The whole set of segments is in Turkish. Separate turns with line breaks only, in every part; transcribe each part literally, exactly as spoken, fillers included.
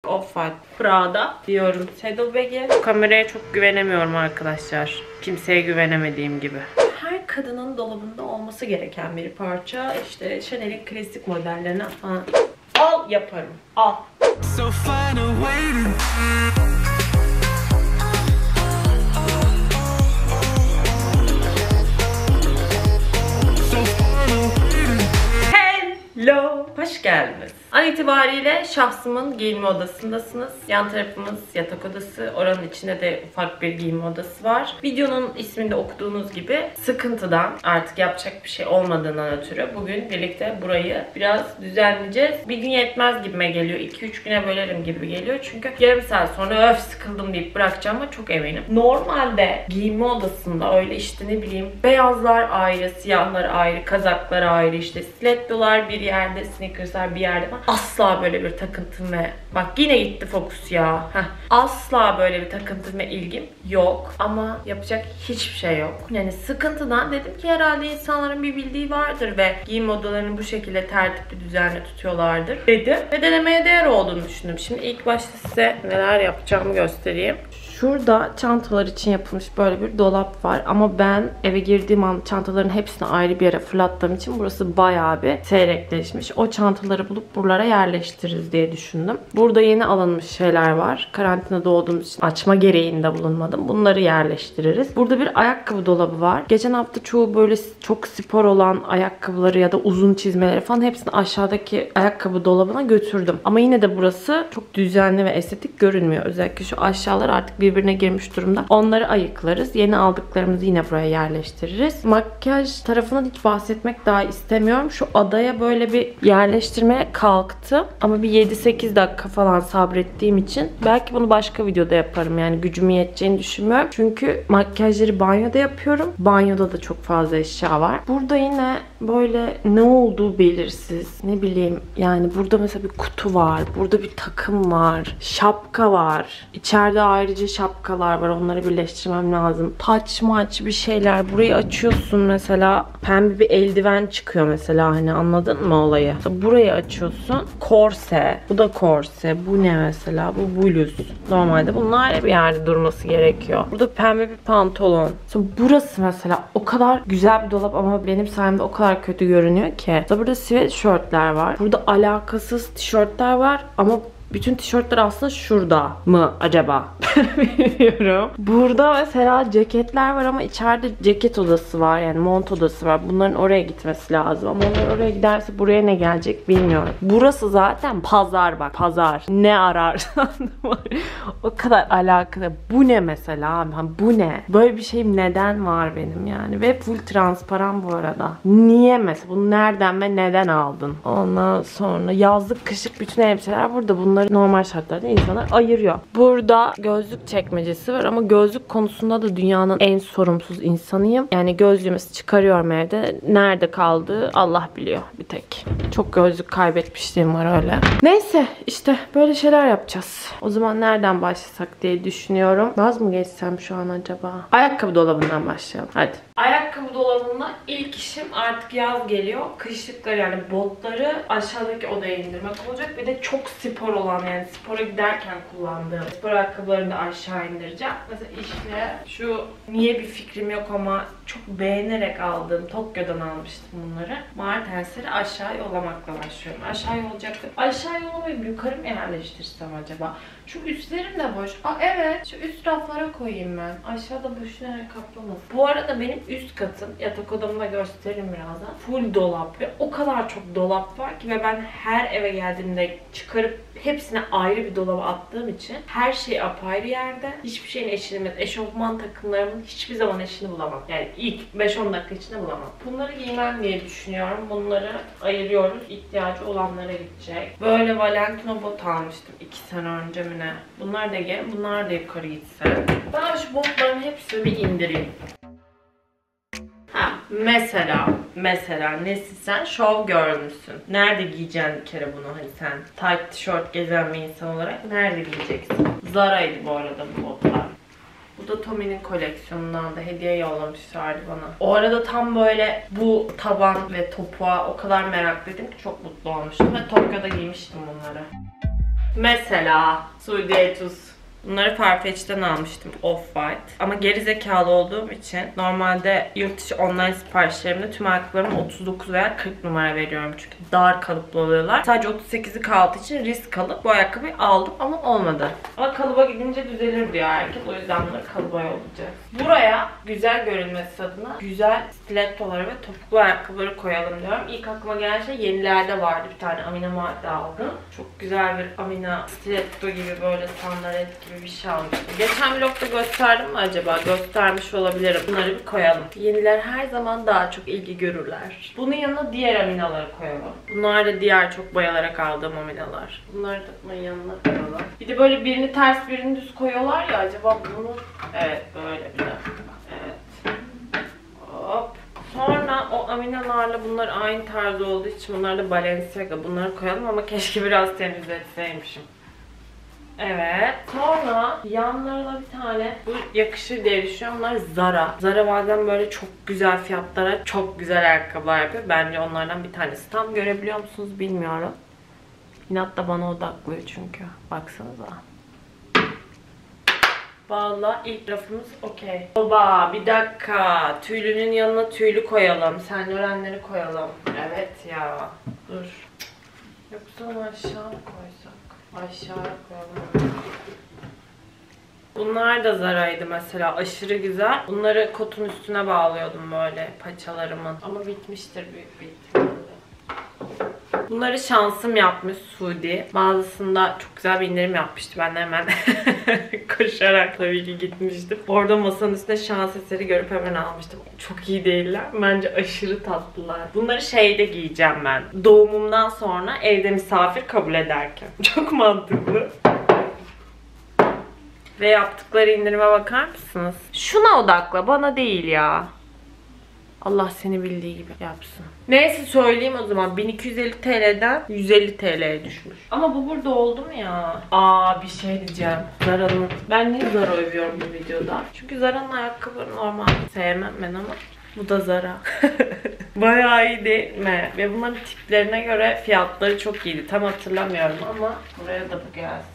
Off-White Prada diyorum. Saddlebagg'i. Kameraya çok güvenemiyorum arkadaşlar. Kimseye güvenemediğim gibi. Her kadının dolabında olması gereken bir parça. İşte Chanel'in klasik modellerine falan. Al yaparım. Al. So Hello, hoş geldiniz. An itibariyle şahsımın giyinme odasındasınız. Yan tarafımız yatak odası. Oranın içinde de ufak bir giyinme odası var. Videonun isminde okuduğunuz gibi sıkıntıdan, artık yapacak bir şey olmadığından ötürü bugün birlikte burayı biraz düzenleyeceğiz. Bir gün yetmez gibime geliyor. iki üç güne bölerim gibi geliyor. Çünkü yarım saat sonra öf sıkıldım deyip bırakacağıma çok eminim. Normalde giyinme odasında öyle işte ne bileyim beyazlar ayrı, siyahlar ayrı, kazaklar ayrı, işte stilettolar bir yerde, sneakerslar bir yerde falan. Asla böyle bir takıntım ve bak yine gitti fokus ya. Heh. Asla böyle bir takıntım ve ilgim yok. Ama yapacak hiçbir şey yok. Yani sıkıntıdan dedim ki herhalde insanların bir bildiği vardır ve giyim odalarını bu şekilde tertipli düzenli tutuyorlardır dedim. Ve denemeye değer olduğunu düşündüm. Şimdi ilk başta size neler yapacağımı göstereyim. Şurada çantalar için yapılmış böyle bir dolap var. Ama ben eve girdiğim an çantaların hepsini ayrı bir yere fırlattığım için burası bayağı bir seyrekleşmiş. O çantaları bulup buralara yerleştiririz diye düşündüm. Burada yeni alınmış şeyler var. Karantinada olduğumuz için açma gereğinde bulunmadım. Bunları yerleştiririz. Burada bir ayakkabı dolabı var. Geçen hafta çoğu böyle çok spor olan ayakkabıları ya da uzun çizmeleri falan hepsini aşağıdaki ayakkabı dolabına götürdüm. Ama yine de burası çok düzenli ve estetik görünmüyor. Özellikle şu aşağılar artık bir birbirine girmiş durumda. Onları ayıklarız. Yeni aldıklarımızı yine buraya yerleştiririz. Makyaj tarafından hiç bahsetmek daha istemiyorum. Şu adaya böyle bir yerleştirmeye kalktım. Ama bir yedi sekiz dakika falan sabrettiğim için belki bunu başka videoda yaparım. Yani gücümü yeteceğini düşünmüyorum. Çünkü makyajları banyoda yapıyorum. Banyoda da çok fazla eşya var. Burada yine böyle ne olduğu belirsiz. Ne bileyim yani burada mesela bir kutu var. Burada bir takım var. Şapka var. İçeride ayrıca şapkalar var. Onları birleştirmem lazım. Taç maç bir şeyler. Burayı açıyorsun mesela. Pembe bir eldiven çıkıyor mesela. Hani anladın mı olayı? Burayı açıyorsun. Korse. Bu da korse. Bu ne mesela? Bu bluz. Normalde bunlar bir yerde durması gerekiyor. Burada pembe bir pantolon. Sonra burası mesela o kadar güzel bir dolap ama benim sayemde o kadar kötü görünüyor ki. Burada sweatshirtler var. Burada alakasız tişörtler var ama bütün tişörtler aslında şurada mı acaba? Bilmiyorum. Burada mesela ceketler var ama içeride ceket odası var. Yani mont odası var. Bunların oraya gitmesi lazım. Ama onlar oraya giderse buraya ne gelecek bilmiyorum. Burası zaten pazar bak. Pazar. Ne ararsan var. O kadar alakalı. Bu ne mesela abi? Bu ne? Böyle bir şeyim neden var benim yani? Ve full transparan bu arada. Niye mesela? Bunu nereden ve neden aldın? Ondan sonra yazlık kışlık bütün elbiseler burada. Bunlar normal şartlarda insanlar ayırıyor. Burada gözlük çekmecesi var ama gözlük konusunda da dünyanın en sorumsuz insanıyım. Yani gözlüğümü çıkarıyorum evde. Nerede kaldığı Allah biliyor bir tek. Çok gözlük kaybetmişliğim var öyle. Neyse işte böyle şeyler yapacağız. O zaman nereden başlasak diye düşünüyorum. Vaz mı geçsem şu an acaba? Ayakkabı dolabından başlayalım. Hadi. Ayakkabı dolabında ilk işim artık yaz geliyor. Kışlıkları yani botları aşağıdaki odaya indirmek olacak. Bir de çok spor olan yani spora giderken kullandığım spor ayakkabılarını da aşağı indireceğim. Mesela işte şu niye bir fikrim yok ama çok beğenerek aldığım Tokyo'dan almıştım bunları. Martensleri aşağı yollamakla başlıyorum. Aşağı yollayacaktım. Aşağı yollamayıp yukarı mı yerleştirsem acaba? Şu üstlerim de boş. Aa evet. Şu üst raflara koyayım ben. Aşağıda boşuna yer kaplamasın. Bu arada benim üst katım, yatak odamı da gösteririm birazdan. Full dolap ve o kadar çok dolap var ki ve ben her eve geldiğimde çıkarıp hepsine ayrı bir dolaba attığım için her şey apayrı yerde. Hiçbir şeyin eşini, eşofman takımlarımın hiçbir zaman eşini bulamam. Yani ilk beş on dakika içinde bulamam. Bunları giymem diye düşünüyorum. Bunları ayırıyoruz. İhtiyacı olanlara gidecek. Böyle Valentino bot almıştım iki sene önce mi ne? Bunlar da gelin. Bunlar da yukarı gitsin. Ben şu botların hepsini bir indireyim. Ha, mesela, mesela nesin sen? Show girl müsün? Nerede giyeceksin bir kere bunu hani sen? Tight tişört gezen bir insan olarak nerede giyeceksin? Zara'ydı bu arada bu botlar. Bu da Tommy'nin koleksiyonundan da hediye yollamışlardı bana. O arada tam böyle bu taban ve topuğa o kadar meraklıydım ki çok mutlu olmuştum ve Tokyo'da giymiştim bunları. Mesela Suudi Tuz. Bunları Farfetch'ten almıştım, Off-White. Ama geri zekalı olduğum için normalde yurt dışı online siparişlerimde tüm ayakkabılarımı otuz dokuz veya kırk numara veriyorum. Çünkü dar kalıplı oluyorlar. Sadece otuz sekizi kaldığı için risk alıp bu ayakkabıyı aldım ama olmadı. Ama kalıba gidince düzelir diyor herkes. O yüzden bunları kalıba yollayacağız. Buraya güzel görünmesi adına güzel stilettoları ve topuklu ayakkabıları koyalım diyorum. İlk aklıma gelen şey yenilerde vardı. Bir tane Amina Madde aldım. Çok güzel bir Amina stiletto gibi böyle sandalet gibi bir şey almıştım. Geçen vlogda gösterdim mi acaba? Göstermiş olabilirim. Bunları bir koyalım. Yeniler her zaman daha çok ilgi görürler. Bunun yanına diğer aminaları koyalım. Bunlar da diğer çok bayılarak aldığım aminalar. Bunları da bunun yanına koyalım. Bir de böyle birini ters birini düz koyuyorlar ya, acaba bunu... Evet, böyle bir dakika. Evet. Hop. Sonra o aminalarla bunlar aynı tarz olduğu için bunlar da Balenciaga. Bunları koyalım ama keşke biraz temizletseymişim. Evet. Sonra yanlarına bir tane bu yakışır diye düşünüyorum. Bunlar Zara. Zara bazen böyle çok güzel fiyatlara çok güzel ayakkabılar yapıyor. Bence onlardan bir tanesi. Tam görebiliyor musunuz bilmiyorum. İnat da bana odaklıyor çünkü. Baksanıza. Vallahi ilk rafımız okey. Oba bir dakika. Tüylünün yanına tüylü koyalım. Sen öğrenleri koyalım. Evet ya. Dur. Yoksa onu aşağı mı koysak? Aşağıya koyalım. Bunlar da Zara'ydı mesela. Aşırı güzel. Bunları kotun üstüne bağlıyordum böyle paçalarımın. Ama bitmiştir büyük bir ihtimalle. Bunları şansım yapmış Suudi. Mağazasında çok güzel bir indirim yapmıştı. Ben de hemen koşarak tabii ki gitmiştim. Orada masanın üstünde şans eseri görüp hemen almıştım. Çok iyi değiller. Bence aşırı tatlılar. Bunları şeyde giyeceğim ben. Doğumumdan sonra evde misafir kabul ederken. Çok mantıklı. Ve yaptıkları indirime bakar mısınız? Şuna odakla, bana değil ya. Allah seni bildiği gibi yapsın. Neyse söyleyeyim o zaman. bin iki yüz elli TL'den yüz elli TL'ye düşmüş. Ama bu burada oldu mu ya? Aa bir şey diyeceğim. Zara'nın. Ben niye Zara övüyorum bu videoda? Çünkü Zara'nın ayakkabıları normal sevmem ben ama. Bu da Zara. Bayağı iyi değil mi? Ve bunların tiplerine göre fiyatları çok iyiydi. Tam hatırlamıyorum ama buraya da bu gelsin.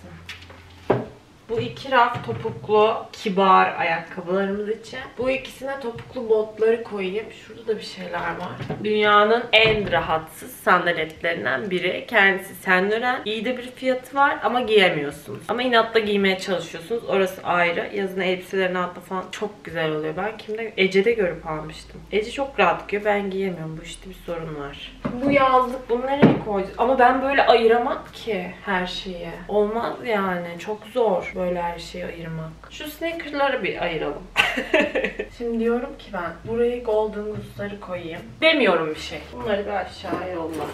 Bu iki raf topuklu kibar ayakkabılarımız için. Bu ikisine topuklu botları koyayım. Şurada da bir şeyler var. Dünyanın en rahatsız sandaletlerinden biri. Kendisi Saint Laurent. İyi de bir fiyatı var ama giyemiyorsunuz. Ama inatla giymeye çalışıyorsunuz. Orası ayrı. Yazın elbiselerin altında falan çok güzel oluyor. Ben kimde? Ece'de görüp almıştım. Ece çok rahat giyiyor. Ben giyemiyorum. Bu işte bir sorun var. Bu yazlık. Bunu nereye koyacağız? Ama ben böyle ayıramam ki her şeyi. Olmaz yani. Çok zor böyle her şeyi ayırmak. Şu sneakerları bir ayıralım. Şimdi diyorum ki ben buraya Golden Goose'ları koyayım. Demiyorum bir şey. Bunları bir aşağıya yolla.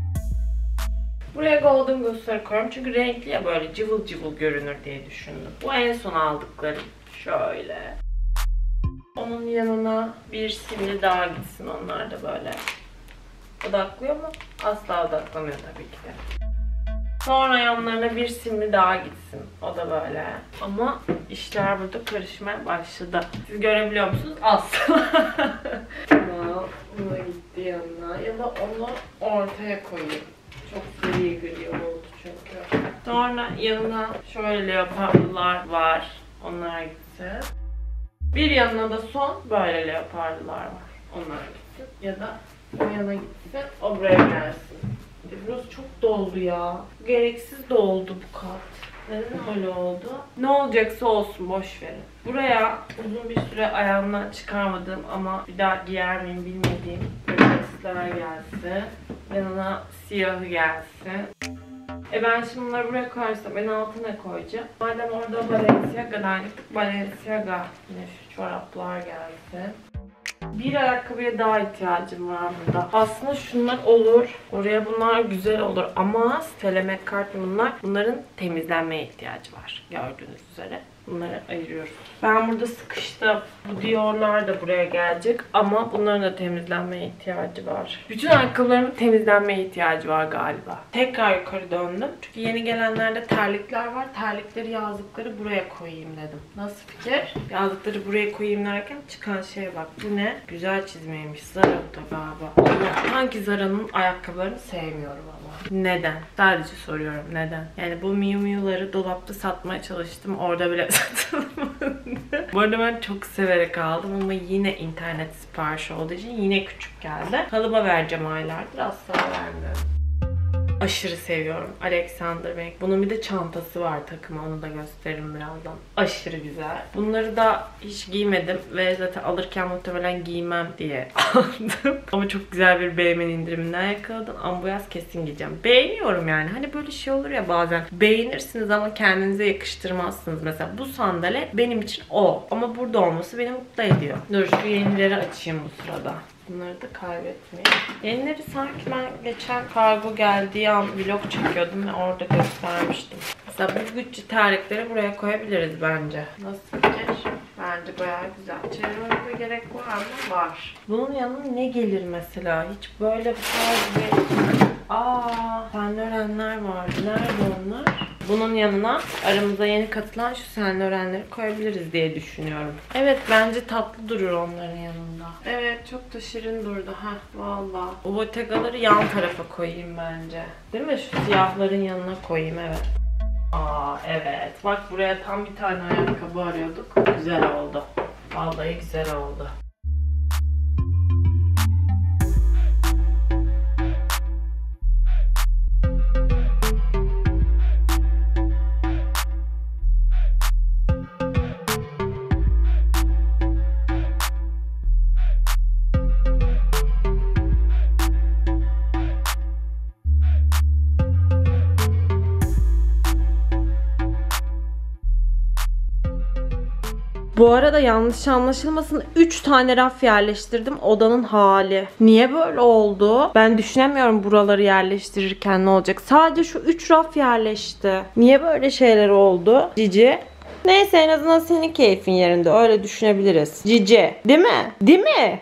Buraya Golden Goose'ları koyuyorum çünkü renkli ya, böyle cıvıl cıvıl görünür diye düşündüm. Bu en son aldıklarım. Şöyle. Onun yanına bir simli daha gitsin, onlar da böyle. Odaklıyor mu? Asla odaklamıyor tabii ki de. Sonra yanlarına bir simli daha gitsin. O da böyle. Ama işler burada karışmaya başladı. Siz görebiliyor musunuz? Asla. Tamam. Bu da gitti yanına. Ya da onu ortaya koyayım. Çok gri gri oldu çünkü. Sonra yanına şöyle leopardılar var. Onlar gitsin. Bir yanına da son böyle leopardılar var. Onlar gitsin. Ya da o yana gitsin. O buraya gelsin. Burası çok doldu ya. Gereksiz doldu bu kat. Neden öyle oldu? Ne olacaksa olsun, boş verin. Buraya uzun bir süre ayağımdan çıkarmadığım ama bir daha giyer miyim bilmediğim refleksler gelsin. Yanına siyahı gelsin. E ben şimdi bunları buraya koyarsam en altına koyacağım. Madem orada Balenciaga'dan gittik, Balenciaga yine şu çoraplar gelsin. Bir ayakkabıya daha ihtiyacım var burada. Aslında şunlar olur. Oraya bunlar güzel olur. Ama Stella McCartney bunlar. Bunların temizlenmeye ihtiyacı var. Gördüğünüz üzere. Bunları ayırıyoruz. Ben burada sıkıştım. Bu Dior'lar da buraya gelecek. Ama bunların da temizlenmeye ihtiyacı var. Bütün ayakkabılarımın temizlenmeye ihtiyacı var galiba. Tekrar yukarı döndüm. Çünkü yeni gelenlerde terlikler var. Terlikleri, yazlıkları buraya koyayım dedim. Nasıl fikir? Yazlıkları buraya koyayım derken çıkan şeye bak. Bu ne? Güzel çizmeymiş. Zara'da galiba. Allah, sanki Zara'nın ayakkabılarını sevmiyorum ama. Neden? Sadece soruyorum neden? Yani bu Miu Miu'ları dolapta satmaya çalıştım. Orada bile satılmadı. Bu arada ben çok severek aldım ama yine internet siparişi olduğu için yine küçük geldi. Kalıba vereceğim aylardır. Asla vermiyorum. Aşırı seviyorum Alexander McQueen. Bunun bir de çantası var takımı. Onu da gösteririm birazdan. Aşırı güzel. Bunları da hiç giymedim ve zaten alırken muhtemelen giymem diye aldım. Ama çok güzel bir B M W indiriminden yakaladım. Ama bu yaz kesin giyeceğim. Beğeniyorum yani. Hani böyle şey olur ya bazen. Beğenirsiniz ama kendinize yakıştırmazsınız. Mesela bu sandalye benim için o. Ama burada olması beni mutlu ediyor. Dur şu yenileri açayım bu sırada. Bunları da kaybetmeyeyim. Yenileri sanki ben geçen kargo geldiği an vlog çekiyordum ve orada göstermiştim. Mesela bu Gucci terlikleri buraya koyabiliriz bence. Nasıl fikir? Bence bayağı güzel. Çevirmemize gerek var mı? Var. Bunun yanına ne gelir mesela? Hiç böyle bir tarz bir... Aa, Saint Laurent'ler vardı. Nerede onlar? Bunun yanına aramıza yeni katılan şu Saint Laurent'leri koyabiliriz diye düşünüyorum. Evet bence tatlı durur onların yanında. Evet çok da şirin durdu. Heh valla. O Bottegaları yan tarafa koyayım bence. Değil mi? Şu siyahların yanına koyayım evet. Aa evet. Bak buraya tam bir tane ayakkabı arıyorduk. Güzel oldu. Vallahi güzel oldu. Bu arada yanlış anlaşılmasın üç tane raf yerleştirdim odanın hali. Niye böyle oldu? Ben düşünemiyorum buraları yerleştirirken ne olacak. Sadece şu üç raf yerleşti. Niye böyle şeyler oldu? Cici. Neyse en azından senin keyfin yerinde öyle düşünebiliriz. Cici. Değil mi? Değil mi?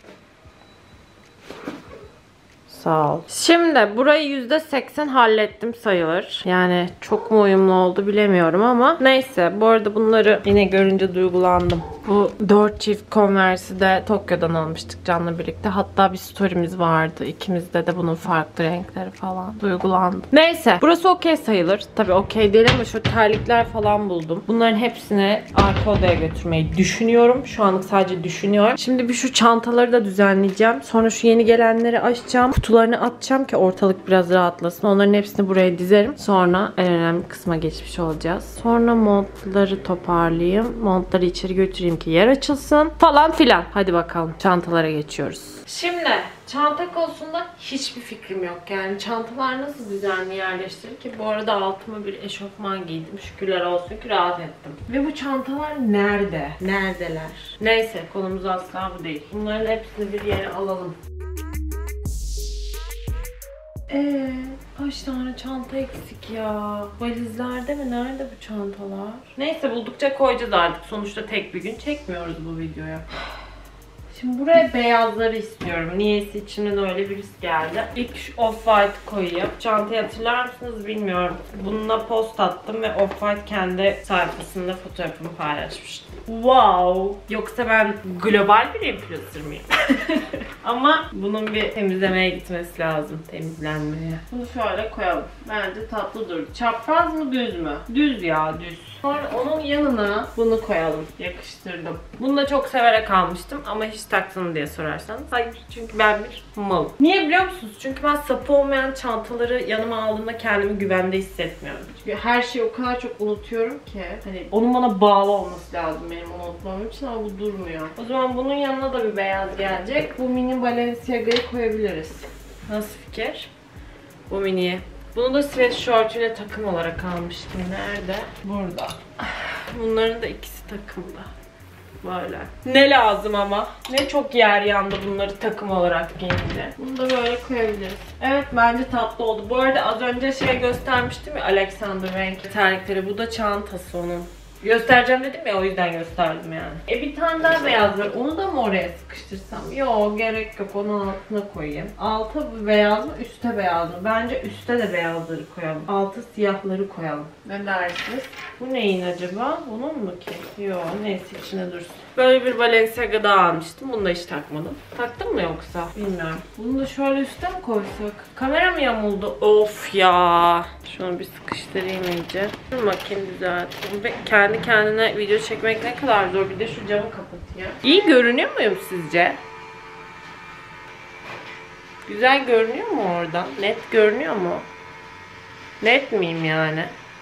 Sağ ol. Şimdi burayı yüzde seksen hallettim sayılır. Yani çok mu uyumlu oldu bilemiyorum ama neyse. Bu arada bunları yine görünce duygulandım. Bu dört çift Converse'i de Tokyo'dan almıştık Can'la birlikte. Hatta bir story'miz vardı. İkimizde de bunun farklı renkleri falan. Duygulandım. Neyse. Burası okey sayılır. Tabii okey değil ama şu terlikler falan buldum. Bunların hepsini arka odaya götürmeyi düşünüyorum. Şu anlık sadece düşünüyorum. Şimdi bir şu çantaları da düzenleyeceğim. Sonra şu yeni gelenleri açacağım. Kutularını atacağım ki ortalık biraz rahatlasın. Onların hepsini buraya dizerim. Sonra en önemli kısma geçmiş olacağız. Sonra montları toparlayayım. Montları içeri götüreyim ki yer açılsın. Falan filan. Hadi bakalım. Çantalara geçiyoruz. Şimdi çanta konusunda hiçbir fikrim yok. Yani çantalar nasıl düzenli yerleştirir ki? Bu arada altıma bir eşofman giydim. Şükürler olsun ki rahat ettim. Ve bu çantalar nerede? Neredeler? Neyse konumuz asla bu değil. Bunların hepsini bir yere alalım. Eee kaç tane çanta eksik ya? Valizlerde mi? Nerede bu çantalar? Neyse buldukça koyacağız artık. Sonuçta tek bir gün çekmiyoruz bu videoya. Şimdi buraya beyazları istiyorum. Niyeyse içimden öyle bir his geldi. İlk şu Off-White koyayım. Çantayı hatırlar mısınız bilmiyorum. Bununla post attım ve Off-White kendi sayfasında fotoğrafımı paylaşmıştım. Wow! Yoksa ben global bir influencer mıyım? Ama bunun bir temizlemeye gitmesi lazım. Temizlenmeye. Bunu şöyle koyalım. Bence tatlı durdu. Çapraz mı düz mü? Düz ya düz. Sonra onun yanına bunu koyalım. Yakıştırdım. Bunu da çok severek almıştım ama hiç taktın diye sorarsanız. Hayır çünkü ben bir malım. Niye biliyor musunuz? Çünkü ben sapı olmayan çantaları yanıma aldığımda kendimi güvende hissetmiyorum. Çünkü her şeyi o kadar çok unutuyorum ki. Hani onun bana bağlı olması lazım benim onu unutmam için ama bu durmuyor. O zaman bunun yanına da bir beyaz gelecek. Bu mini Balenciaga'yı koyabiliriz. Nasıl fikir? Bu miniyi. Bunu da sweatshirt ile takım olarak almıştım. Nerede? Burada. Bunların da ikisi takımda. Böyle. Ne lazım ama. Ne çok yer yandı bunları takım olarak giyince. Bunu da böyle koyabiliriz. Evet bence tatlı oldu. Bu arada az önce şey göstermiştim ya Alexander McQueen terlikleri. Bu da çantası onun. Göstereceğim dedim ya o yüzden gösterdim yani. E bir tane daha beyaz var. Onu da mı oraya sıkıştırsam? Yok gerek yok. Onun altına koyayım. Alta beyaz mı? Üste beyaz mı? Bence üste de beyazları koyalım. Altı siyahları koyalım. Ne dersiniz? Bu neyin acaba? Bunun mu ki? Yok, neyse içine dursun. Böyle bir Balenciaga daha almıştım. Bunu da hiç takmadım. Taktım mı yoksa? Bilmiyorum. Bunu da şöyle üstte mi koysak? Kamera mı yamuldu? Of ya. Şunu bir sıkıştırayım iyice. Dur bakayım düzelteyim. Kendi kendine video çekmek ne kadar zor. Bir de şu camı kapatayım. İyi görünüyor muyum sizce? Güzel görünüyor mu oradan? Net görünüyor mu? Net miyim yani?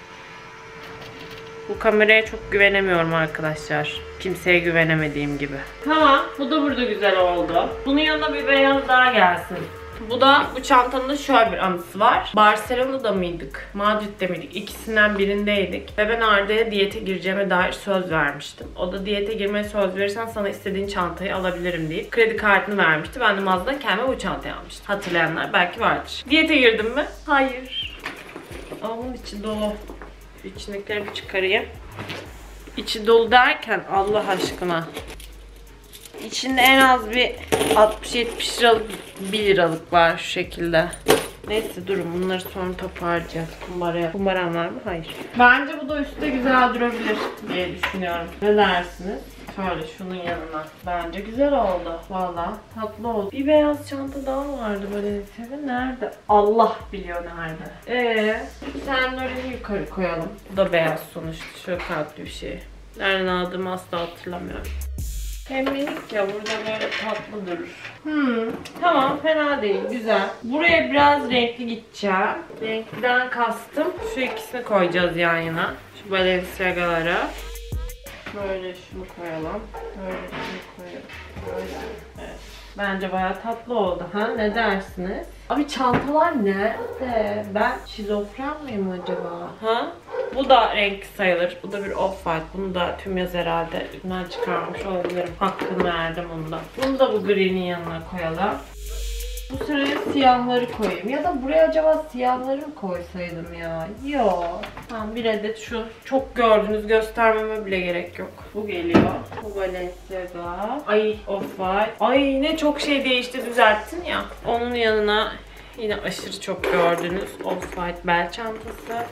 Bu kameraya çok güvenemiyorum arkadaşlar. Kimseye güvenemediğim gibi. Tamam. Bu da burada güzel oldu. Bunun yanına bir beyaz daha gelsin. Bu da bu çantanın da şöyle bir anısı var. Barcelona'da mıydık? Madrid'de miydik? İkisinden birindeydik. Ve ben Arda'ya diyete gireceğime dair söz vermiştim. O da diyete girmeye söz verirsen sana istediğin çantayı alabilirim deyip kredi kartını vermişti. Ben de mağazadan kendime bu çantayı almıştım. Hatırlayanlar belki vardır. Diyete girdim mi? Hayır. Ama bunun içi dolu. Şu içindekileri bir çıkarayım. İçi dolu derken Allah aşkına. İçinde en az bir altmış yetmiş liralık, bir liralık var şu şekilde. Neyse durun, bunları sonra toparlayacağız. Kumbara, kumbaram var mı? Hayır. Bence bu da üstte güzel durabilir diye düşünüyorum. Ne dersiniz? Şöyle şunun yanına. Bence güzel oldu. Valla tatlı oldu. Bir beyaz çanta daha vardı böyle senin. Nerede? Allah biliyor nerede. Eee senleri yukarı koyalım. Bu da beyaz sonuçta. Şöyle kalpli bir şey. Nereden aldığımı asla hatırlamıyorum. Hem minik ya, burada böyle tatlı durur. Hmm, tamam, fena değil, güzel. Buraya biraz renkli gideceğim. Renkliden kastım. Şu ikisini koyacağız yan yana. Şu Balenciaga'lara. Böyle şunu koyalım. Böyle şunu koyalım. Böyle. Evet. Bence bayağı tatlı oldu. Ha, ne dersiniz? Abi çantalar nerede? Ben şizofren miyim acaba? Ha? Bu da renk sayılır. Bu da bir off-white. Bunu da tüm yaz herhalde üstünden çıkarmış olabilirim. Hakkını verdim onda. Bunu da bu green'in yanına koyalım. Bu sıraya siyahları koyayım. Ya da buraya acaba siyahları mı koysaydım ya? Yok. Tamam, bir adet şu. Çok gördünüz, göstermeme bile gerek yok. Bu geliyor. Bu Balenciaga. Ay off-white. Ay ne çok şey değişti, düzelttin ya. Onun yanına yine aşırı çok gördünüz off-white bel çantası.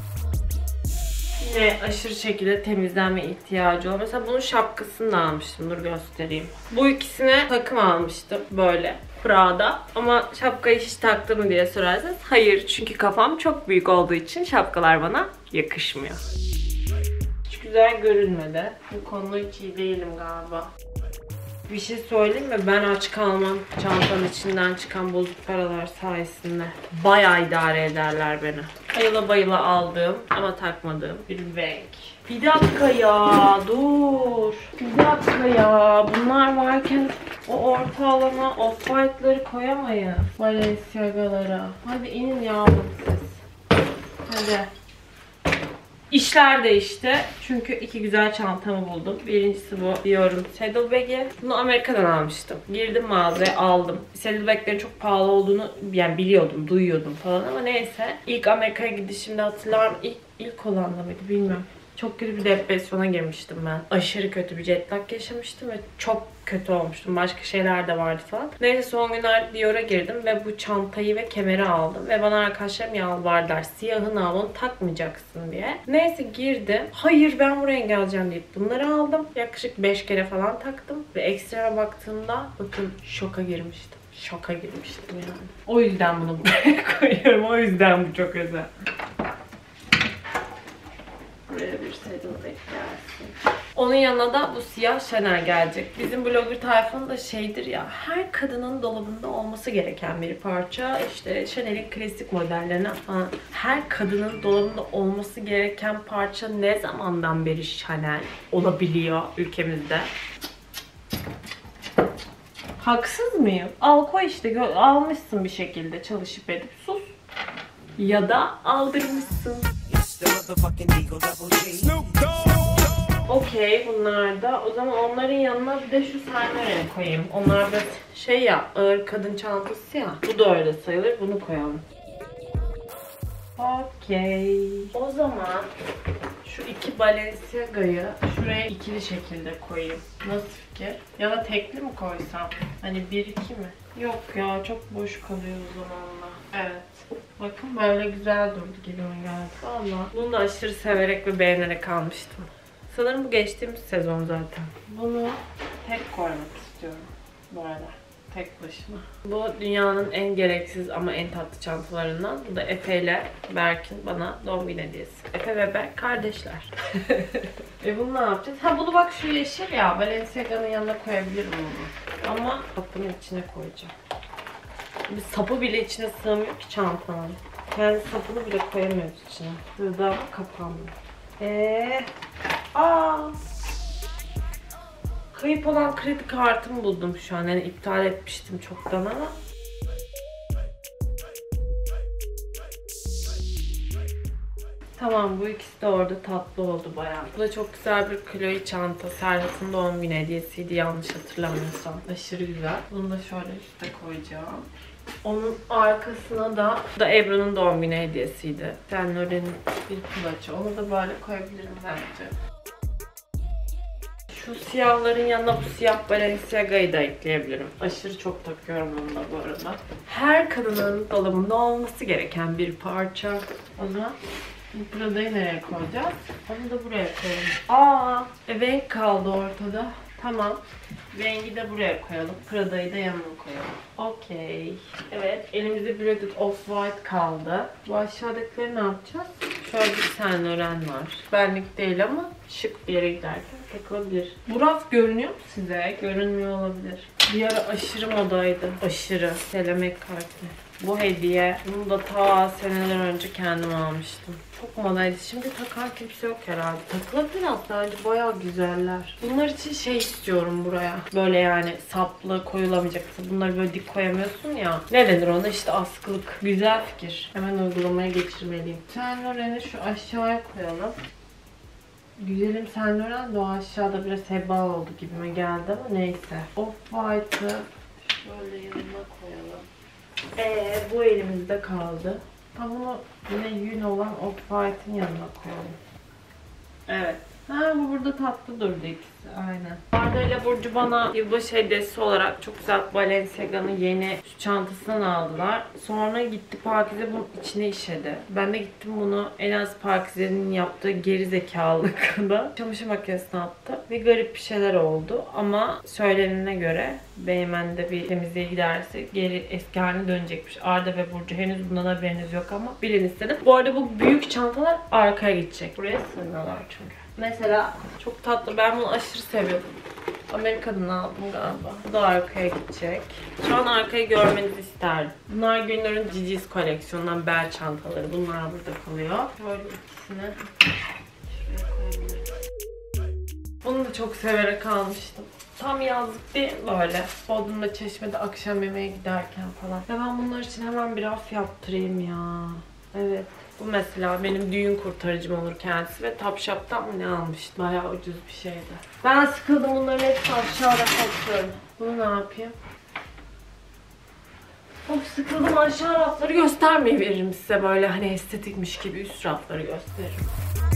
Yine aşırı şekilde temizlenme ihtiyacı olan. Mesela bunun şapkasını da almıştım. Dur göstereyim. Bu ikisine takım almıştım böyle. Prada. Ama şapkayı hiç taktım mı diye sorarsanız hayır. Çünkü kafam çok büyük olduğu için şapkalar bana yakışmıyor. Hiç güzel görünmedi. Bu konuda hiç iyi değilim galiba. Bir şey söyleyeyim mi? Ben aç kalmam. Çantanın içinden çıkan bozuk paralar sayesinde. Bayağı idare ederler beni. Bayıla bayıla aldığım ama takmadığım bir renk. Bir dakika ya, dur. Bir dakika ya, bunlar varken o orta alana off-white'ları koyamayız. Balenciaga'lara. Hadi inin yavrum siz. Hadi. İşler değişti. Çünkü iki güzel çantamı buldum. Birincisi bu. Diyorum Saddlebag'i. Bunu Amerika'dan almıştım. Girdim mağazaya aldım. Saddlebag'lerin çok pahalı olduğunu yani biliyordum, duyuyordum falan ama neyse. İlk Amerika'ya gidişimde hatırlarım. İlk, ilk Hollanda mıydı bilmiyorum. Çok kötü bir depresyona girmiştim ben. Aşırı kötü bir jet lag yaşamıştım ve çok kötü olmuştum. Başka şeyler de vardı falan. Neyse son günler Dior'a girdim ve bu çantayı ve kemeri aldım. Ve bana arkadaşlarım yalvardılar. Siyahını al, onu takmayacaksın diye. Neyse girdim. Hayır ben bu rengi alacağım deyip bunları aldım. Yaklaşık beş kere falan taktım. Ve ekstreme baktığımda bakın şoka girmiştim. Şoka girmiştim yani. O yüzden bunu buraya koyuyorum. O yüzden bu çok özel. Buraya bir Saddlebag gelsin. Onun yanına da bu siyah Chanel gelecek. Bizim blogger tayfanın da şeydir ya, her kadının dolabında olması gereken bir parça. İşte Chanel'in klasik modellerine falan. Her kadının dolabında olması gereken parça ne zamandan beri Chanel olabiliyor ülkemizde? Haksız mıyım? Al koy işte, almışsın bir şekilde çalışıp edip, sus. Ya da aldırmışsın. Okey, bunlar da. O zaman onların yanına bir de şu Saint koyayım. Onlar da şey ya, ağır kadın çantası ya. Bu da öyle sayılır. Bunu koyalım. Okey. O zaman şu iki Balenciaga'yı şuraya ikili şekilde koyayım. Nasıl fikir? Ya da tekli mi koysam? Hani bir iki mi? Yok ya, çok boş kalıyor o zamanla. Evet. Bakın böyle güzel durdu gibime geldi. Valla. Bunu da aşırı severek ve beğenerek almıştım. Sanırım bu geçtiğimiz sezon zaten. Bunu tek koymak istiyorum. Böyle. Tek başıma. Bu dünyanın en gereksiz ama en tatlı çantalarından. Bu da Efe ile Berk'in bana doğum günü hediyesi. Efe ve Berk kardeşler. e bunu ne yapacağız? Ha bunu bak şu yeşil ya. Balenciaga'nın yanına koyabilirim onu. Ama kapının içine koyacağım. Bir sapı bile içine sığmıyor ki çantanın. Yani sapını bile koyamıyoruz içine. Burada ama kapanmıyor. Eee, aa, kayıp olan kredi kartımı buldum şu an. Yani iptal etmiştim çoktan ama. Tamam, bu ikisi de orada tatlı oldu bayağı. Bu da çok güzel bir Chloe çanta. Serhat'ın doğum günü hediyesiydi yanlış hatırlamıyorsam. Aşırı güzel. Bunu da şöyle üstte koyacağım. Onun arkasına da, bu da Ebru'nun doğum günü hediyesiydi. Saint Laurent'in bir kulaçı. Onu da böyle koyabilirim bence. Şu siyahların yanına bu siyah Balenciaga'yı da ekleyebilirim. Aşırı çok takıyorum onu da bu arada. Her kadının dolabında olması gereken bir parça. O zaman bu Prada'yı nereye koyacağız? Onu da buraya koyalım. Aa, e, renk kaldı ortada. Tamam. Rengi de buraya koyalım. Prada'yı da yanına koyalım. Okey. Evet. Elimizde Blended Off-White kaldı. Bu aşağıdakileri ne yapacağız? Şöyle bir Saint Laurent var. Benlik değil ama şık bir yere giderken takılabilir. Bu raf görünüyor mu size? Görünmüyor olabilir. Bir ara aşırı modaydı. Aşırı. Stella McCartney. Bu hediye. Bunu da ta seneler önce kendim almıştım. Çok modaydı. Şimdi takan kimse yok herhalde. Takılabilir aslında. Bence bayağı güzeller. Bunlar için şey istiyorum buraya. Böyle yani saplı koyulamayacak. Bunları böyle dik koyamıyorsun ya. Ne denir ona? İşte askılık. Güzel fikir. Hemen uygulamaya geçirmeliyim. Saint Laurent'i şu aşağıya koyalım. Güzelim Saint Laurent de o aşağıda biraz heba oldu gibime geldi ama neyse. Off-White'ı şöyle yanına koyalım. Eee bu elimizde kaldı. Ha bunu yine yün olan Off-White'in yanına koyalım. Evet. Ha bu burada tatlı durdu ikisi. Aynen. Arda ile Burcu bana yılbaşı hediyesi olarak çok güzel Balenciaga'nın yeni şu çantasından aldılar. Sonra gitti Pakize bunun içine işedi. Ben de gittim bunu en az Pakize'nin yaptığı geri zekalılıkla çamaşır makinesine attı. Ve garip bir şeyler oldu. Ama söylenene göre Beymen'de bir temizliğe giderse geri eski haline dönecekmiş. Arda ve Burcu henüz bundan haberiniz yok ama bilin istedim. Bu arada bu büyük çantalar arkaya gidecek. Buraya sığmıyorlar çünkü. Mesela çok tatlı. Ben bunu aşırı seviyorum. Amerika'dan aldım galiba. Bu da arkaya gidecek. Şu an arkayı görmenizi isterdim. Bunlar Günler'in Cici's koleksiyonundan bel çantaları. Bunlar burada kalıyor. Böyle ikisini şuraya koyabilirim. Bunu da çok severek almıştım. Tam yazlık değil böyle. Bodrum'da Çeşme'de akşam yemeğe giderken falan. Ya ben bunlar için hemen bir raf yaptırayım ya. Evet. Bu mesela benim düğün kurtarıcım olur kendisi ve Topshop'tan mı ne almıştım? Bayağı ucuz bir şeydi. Ben sıkıldım, bunların hepsi aşağıda katıyorum. Bunu ne yapayım? Of sıkıldım, aşağı rafları göstermeyi veririm size böyle hani estetikmiş gibi üst rafları gösteririm.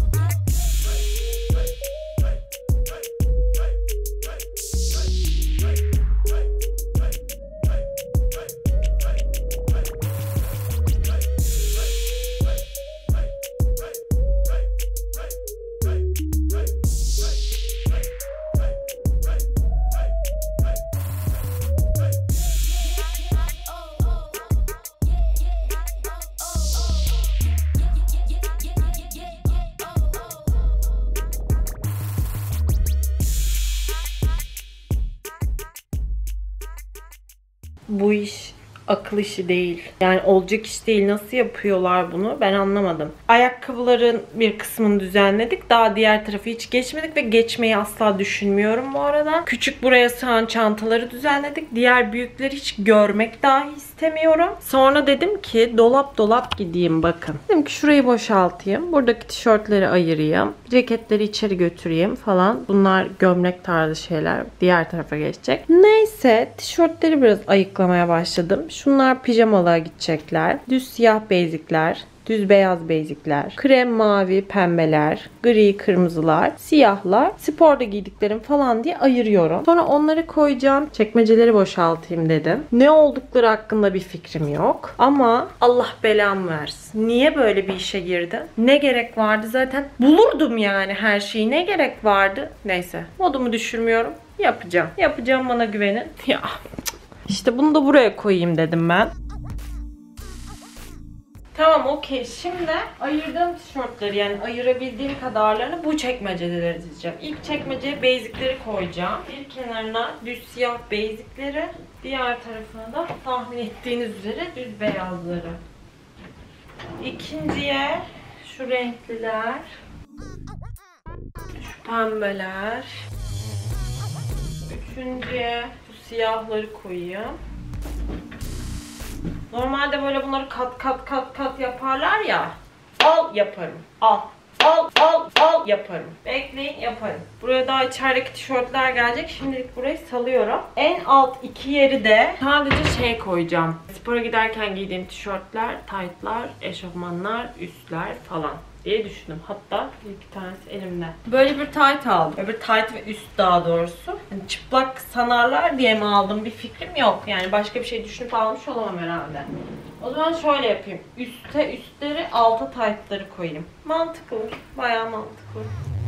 Bu iş akıl işi değil. Yani olacak iş değil. Nasıl yapıyorlar bunu? Ben anlamadım. Ayakkabıların bir kısmını düzenledik. Daha diğer tarafı hiç geçmedik ve geçmeyi asla düşünmüyorum bu arada. Küçük buraya sığan çantaları düzenledik. Diğer büyükleri hiç görmek dahi istemiyorum. Sonra dedim ki dolap dolap gideyim bakın. Dedim ki şurayı boşaltayım. Buradaki tişörtleri ayırayım. Ceketleri içeri götüreyim falan. Bunlar gömlek tarzı şeyler. Diğer tarafa geçecek. Neyse tişörtleri biraz ayıklamaya başladım. Şunlar pijamalığa gidecekler. Düz siyah basic'ler. düz beyaz basicler, krem mavi pembeler, gri kırmızılar, siyahlar, sporda giydiklerim falan diye ayırıyorum. Sonra onları koyacağım. Çekmeceleri boşaltayım dedim. Ne oldukları hakkında bir fikrim yok. Ama Allah belamı versin. Niye böyle bir işe girdim? Ne gerek vardı zaten? Bulurdum yani her şeyi. Ne gerek vardı? Neyse. Modumu düşürmüyorum. Yapacağım. Yapacağım, bana güvenin. Ya işte bunu da buraya koyayım dedim ben. Tamam, okey. Şimdi ayırdığım tişörtleri, yani ayırabildiğim kadarlarını bu çekmeceleri dizeceğim. İlk çekmeceye basicleri koyacağım. Bir kenarına düz siyah basicleri, diğer tarafına da tahmin ettiğiniz üzere düz beyazları. İkinciye şu renkliler, şu pembeler. Üçüncüye şu siyahları koyayım. Normalde böyle bunları kat kat kat kat yaparlar ya. Al yaparım. Al. Al al al yaparım. Bekleyin, yaparım. Buraya daha içerideki tişörtler gelecek. Şimdilik burayı salıyorum. En alt iki yeri de sadece şey koyacağım. Spora giderken giydiğim tişörtler, taytlar, eşofmanlar, üstler falan diye düşündüm. Hatta bir iki tanesi elimde. Böyle bir tayt aldım. Böyle bir tayt ve üst daha doğrusu. Yani çıplak sanarlar diye mi aldım bir fikrim yok. Yani başka bir şey düşünüp almış olamam herhalde. O zaman şöyle yapayım. Üste üstleri, alta taytları koyayım. Mantıklı. Bayağı mantıklı.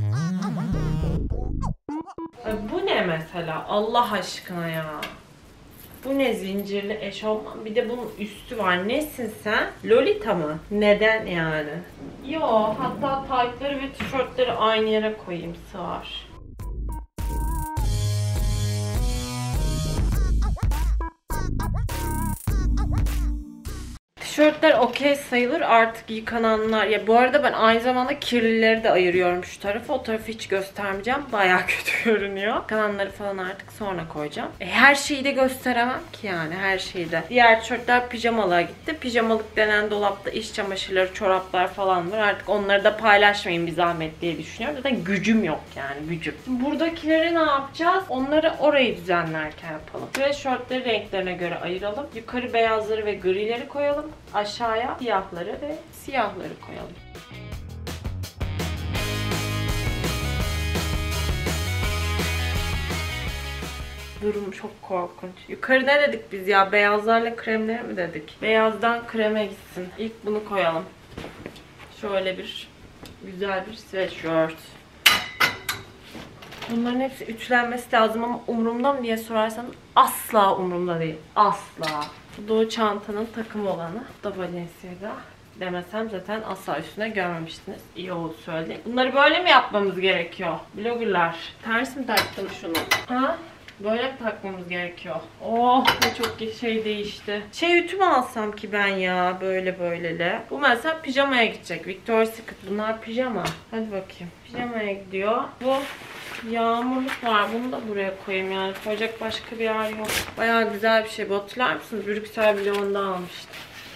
Ay, bu ne mesela? Allah aşkına ya. Bu ne, zincirli eşofman? Bir de bunun üstü var. Nesin sen? Lolita mı? Neden yani? Yo, hatta taytları ve tişörtleri aynı yere koyayım, sığar. Tişörtler okey sayılır, artık yıkananlar. Ya bu arada ben aynı zamanda kirlileri de ayırıyorum şu tarafa. O tarafı hiç göstermeyeceğim. Bayağı kötü görünüyor. Yıkananları falan artık sonra koyacağım. E, her şeyi de gösteremem ki yani, her şeyi de. Diğer tişörtler pijamalığa gitti. Pijamalık denen dolapta iş çamaşırları, çoraplar falan var. Artık onları da paylaşmayayım bir zahmet diye düşünüyorum. Zaten gücüm yok yani, gücüm. Şimdi buradakileri ne yapacağız? Onları orayı düzenlerken yapalım. Ve tişörtleri renklerine göre ayıralım. Yukarı beyazları ve grileri koyalım. Aşağıya siyahları ve siyahları koyalım. Durum çok korkunç. Yukarı ne dedik biz ya? Beyazlarla kremleri mi dedik? Beyazdan kreme gitsin. İlk bunu koyalım. Şöyle bir güzel bir sweatshirt. Bunların hepsi ütülenmesi lazım ama umurumda mı diye sorarsanız asla umurumda değil. Asla. Bu da o çantanın takım olanı. Bu da Balenciaga. Demesem zaten asla üstüne görmemiştiniz. İyi oldu söyleyeyim. Bunları böyle mi yapmamız gerekiyor? Bloggerlar. Ters mi taktım şunu? Ha? Böyle mi takmamız gerekiyor? Oh, ne çok şey değişti. Şey ütü mü alsam ki ben ya, böyle böylele. Bu mesela pijamaya gidecek. Victoria's Secret. Bunlar pijama. Hadi bakayım. Pijamaya gidiyor. Bu yağmurluk var. Bunu da buraya koyayım yani. Koyacak başka bir yer yok. Bayağı güzel bir şey. Bu, hatırlar mısınız? Brüksel bile ondan almıştım.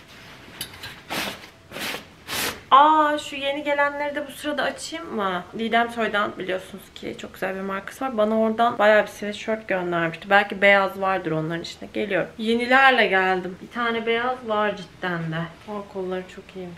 Aa, şu yeni gelenleri de bu sırada açayım mı? Didem Soy'dan biliyorsunuz ki çok güzel bir markası var. Bana oradan bayağı bir sweatshirt göndermişti. Belki beyaz vardır onların içinde. Geliyorum. Yenilerle geldim. Bir tane beyaz var cidden de. O kolları çok iyiymiş.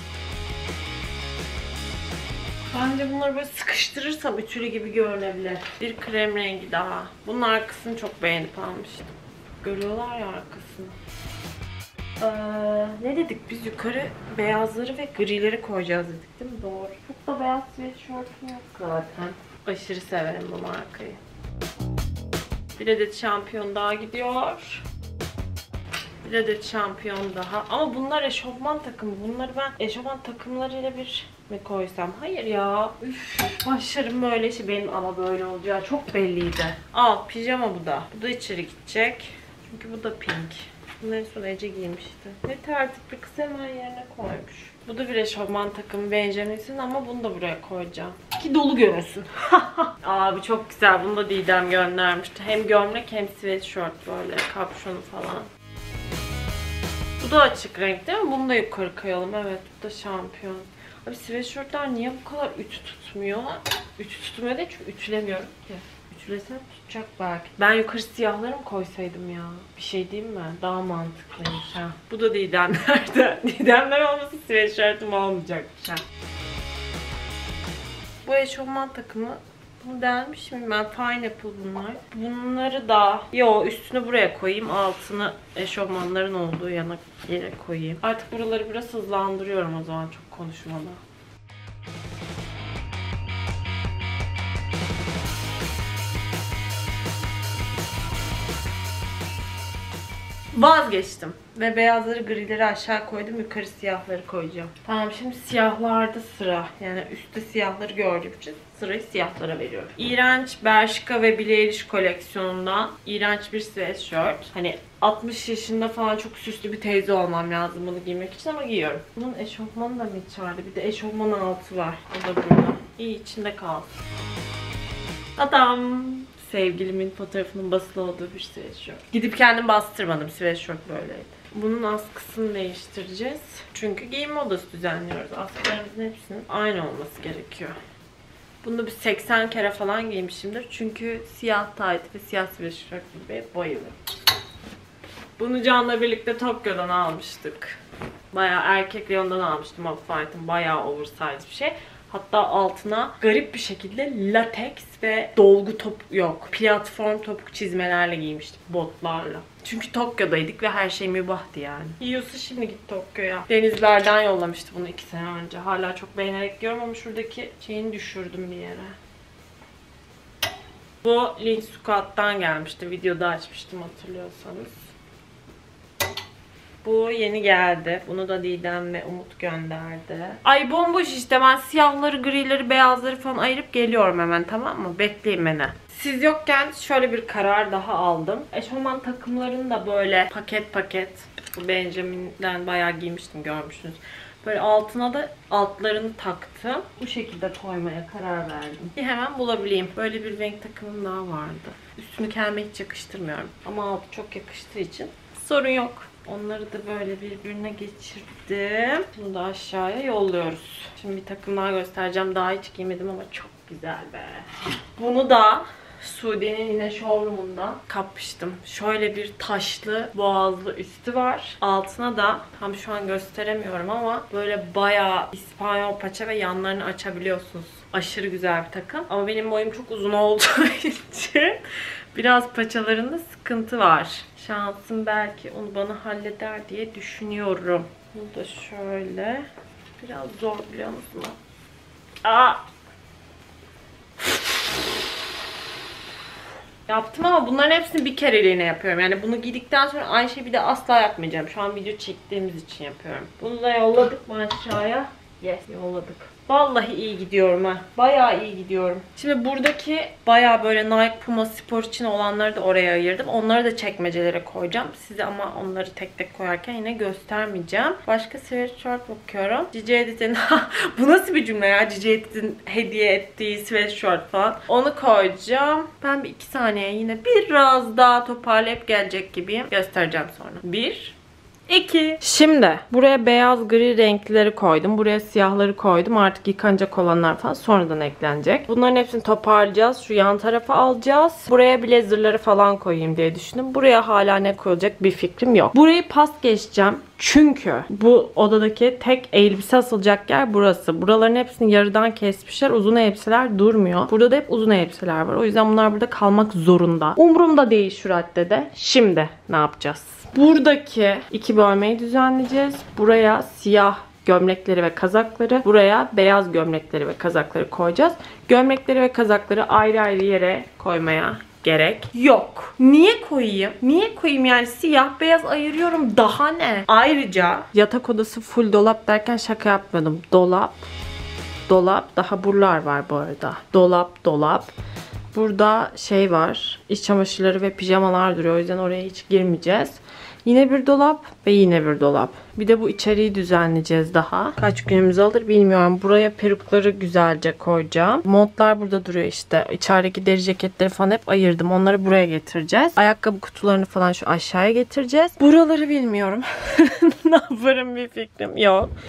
Bence bunları böyle sıkıştırırsam ütülü gibi görünebilir. Bir krem rengi daha. Bunun arkasını çok beğenip almıştım. Görüyorlar ya arkasını. Ee, ne dedik biz? Yukarı beyazları ve grileri koyacağız dedik değil mi? Doğru. Çok da beyaz sweatshirt'üm yok zaten. Aşırı severim bu markayı. Bir adet şampiyon daha gidiyor. Bir adet şampiyon daha. Ama bunlar eşofman takımı. Bunları ben eşofman takımlarıyla bir mi koysam? Hayır ya. Üf, başlarım böyle işi benim ama böyle olacağı çok belliydi. Al, pijama bu da. Bu da içeri gidecek. Çünkü bu da pink. Bunları sonra Ece giymişti. Ne tertip bir kız, hemen yerine koymuş. Bu da bir eşofman takımı Benjamin'sin ama bunu da buraya koyacağım. Ki dolu görünsün. Abi çok güzel. Bunu da Didem göndermişti. Hem gömlek hem sweatshirt, böyle kapşonu falan. Bu da açık renk değil mi? Bunu da yukarı koyalım. Evet, bu da şampiyon. Abi sweatshirtler niye bu kadar ütü tutmuyor? Ütü tutmuyor değil çünkü ütülemiyorum ki. Ütülesem tutacak belki. Ben yukarı siyahları mı koysaydım ya? Bir şey diyeyim mi? Daha mantıklıymış ha. Bu da Didemler'de. Didemler olmasa sweatshirtim olmayacakmış ha. Bu eşofman takımı. Bunu delmiş miyim ben? Pineapple bunlar. Bunları da yo üstünü buraya koyayım. Altını eşofmanların olduğu yana yere koyayım. Artık buraları biraz hızlandırıyorum o zaman çok konuşmadan. Vazgeçtim. Ve beyazları grileri aşağı koydum. Yukarı siyahları koyacağım. Tamam şimdi siyahlarda sıra. Yani üstte siyahları gördüğüm için sırayı siyahlara veriyorum. İğrenç Bershka ve Billie Eilish koleksiyonundan iğrenç bir sweatshirt. Hani altmış yaşında falan çok süslü bir teyze olmam lazım bunu giymek için ama giyiyorum. Bunun eşofmanı da mı içeride? Bir de eşofman altı var. O da burada. İyi içinde kalsın. Adam. Sevgilimin fotoğrafının basılı olduğu bir sweatshirt. Gidip kendim bastırmadım. Sweatshirt böyleydi. Bunun askısını değiştireceğiz. Çünkü giyinme odası düzenliyoruz. Askılarımızın hepsinin aynı olması gerekiyor. Bunu bir seksen kere falan giymişimdir. Çünkü siyah tayt ve siyah sweatshirt gibi bayılıyorum. Bunu Can'la birlikte Tokyo'dan almıştık. Bayağı erkek reyondan almıştım. Off-White'ın bayağı oversize bir şey. Hatta altına garip bir şekilde lateks ve dolgu top yok. Platform topuk çizmelerle giymiştim. Botlarla. Çünkü Tokyo'daydık ve her şey mübahtı yani. Yiyorsa şimdi git Tokyo'ya. Denizlerden yollamıştı bunu iki sene önce. Hala çok beğenerek giyiyorum ama şuradaki şeyini düşürdüm bir yere. Bu Lynch Scott'tan gelmişti. Videoda açmıştım hatırlıyorsanız. Bu yeni geldi. Bunu da Didem ve Umut gönderdi. Ay bomboş işte. Ben siyahları, grileri, beyazları falan ayırıp geliyorum hemen, tamam mı? Bekleyin beni. Siz yokken şöyle bir karar daha aldım. Eşofman takımlarını da böyle paket paket. Bu Benjamin'den bayağı giymiştim, görmüşsünüz. Böyle altına da altlarını taktım. Bu şekilde koymaya karar verdim. Bir hemen bulabileyim. Böyle bir renk takımım daha vardı. Üstünü kendime hiç yakıştırmıyorum. Ama altı çok yakıştığı için sorun yok. Onları da böyle birbirine geçirdim. Bunu da aşağıya yolluyoruz. Şimdi bir takım daha göstereceğim. Daha hiç giymedim ama çok güzel be. Bunu da Sude'nin yine showroom'undan kapmıştım. Şöyle bir taşlı boğazlı üstü var. Altına da tam şu an gösteremiyorum ama böyle bayağı İspanyol paça ve yanlarını açabiliyorsunuz. Aşırı güzel bir takım. Ama benim boyum çok uzun olduğu için biraz paçalarında sıkıntı var. Şansım belki onu bana halleder diye düşünüyorum. Bu da şöyle. Biraz zor biliyor musunuz? Aa! Yaptım ama bunların hepsini bir kereliğine yapıyorum. Yani bunu giydikten sonra aynı şeyi bir de asla yapmayacağım. Şu an video çektiğimiz için yapıyorum. Bunu da yolladık mı aşağıya? Yes, yolladık. Vallahi iyi gidiyorum ha. Bayağı iyi gidiyorum. Şimdi buradaki bayağı böyle Nike, Puma spor için olanları da oraya ayırdım. Onları da çekmecelere koyacağım. Size ama onları tek tek koyarken yine göstermeyeceğim. Başka sweatshirt bakıyorum. Cici Edit'in bu nasıl bir cümle ya? Cici Edit'in hediye ettiği sweatshirt falan. Onu koyacağım. Ben bir iki saniye yine biraz daha toparlayıp gelecek gibiyim. Göstereceğim sonra. Bir. İki. Şimdi buraya beyaz gri renkleri koydum. Buraya siyahları koydum. Artık yıkanacak olanlar falan sonradan eklenecek. Bunların hepsini toparlayacağız. Şu yan tarafa alacağız. Buraya blazerları falan koyayım diye düşündüm. Buraya hala ne koyacak bir fikrim yok. Burayı pas geçeceğim. Çünkü bu odadaki tek elbise asılacak yer burası. Buraların hepsini yarıdan kesmişler. Uzun elbiseler durmuyor. Burada da hep uzun elbiseler var. O yüzden bunlar burada kalmak zorunda. Umurumda değil şu raddede. Şimdi ne yapacağız? Buradaki iki bölmeyi düzenleyeceğiz. Buraya siyah gömlekleri ve kazakları, buraya beyaz gömlekleri ve kazakları koyacağız. Gömlekleri ve kazakları ayrı ayrı yere koymaya gerek yok. Niye koyayım? Niye koyayım yani? Siyah beyaz ayırıyorum. Daha ne? Ayrıca yatak odası full dolap derken şaka yapmadım. Dolap, dolap. Daha buralar var bu arada. Dolap, dolap. Burada şey var. İç çamaşırları ve pijamalar duruyor. O yüzden oraya hiç girmeyeceğiz. Yine bir dolap ve yine bir dolap. Bir de bu içeriği düzenleyeceğiz daha. Kaç günümüz alır bilmiyorum. Buraya perukları güzelce koyacağım. Montlar burada duruyor işte. İçerideki deri ceketleri falan hep ayırdım. Onları buraya getireceğiz. Ayakkabı kutularını falan şu aşağıya getireceğiz. Buraları bilmiyorum. Ne yaparım bir fikrim yok.